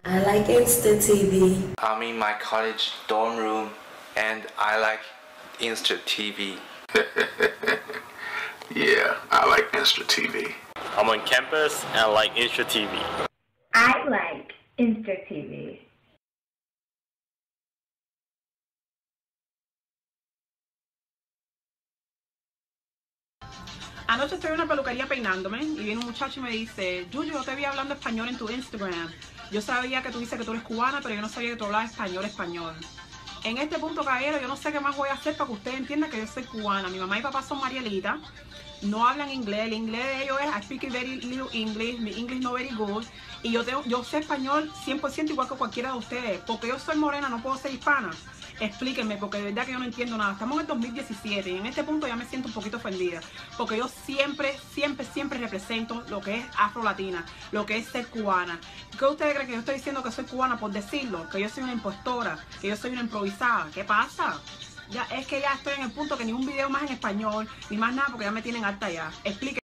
I like Insta TV. I'm in my college dorm room and I like Insta TV. Yeah, I like Insta TV. I'm on campus and I like Insta TV. I like Insta TV. Anoche estoy en una peluquería peinándome y viene un muchacho y me dice: Yuyu, yo te vi hablando español en tu Instagram. Yo sabía que tú dices que tú eres cubana, pero yo no sabía que tú hablabas español. En este punto, caballero, yo no sé qué más voy a hacer para que usted entienda que yo soy cubana. Mi mamá y papá son marielitas, no hablan inglés. El inglés de ellos es I speak very little English, mi English no very good. Y yo sé español 100% igual que cualquiera de ustedes. Porque yo soy morena, no puedo ser hispana. Explíquenme, porque de verdad que yo no entiendo nada. Estamos en el 2017 y en este punto ya me siento un poquito ofendida. Porque yo siempre represento lo que es afro-latina, lo que es ser cubana. ¿Qué ustedes creen? Que yo estoy diciendo que soy cubana por decirlo? Que yo soy una impostora, que yo soy una improvisada. ¿Qué pasa? Ya, es que ya estoy en el punto que ni un video más en español, ni más nada, porque ya me tienen harta ya. Explíquenme.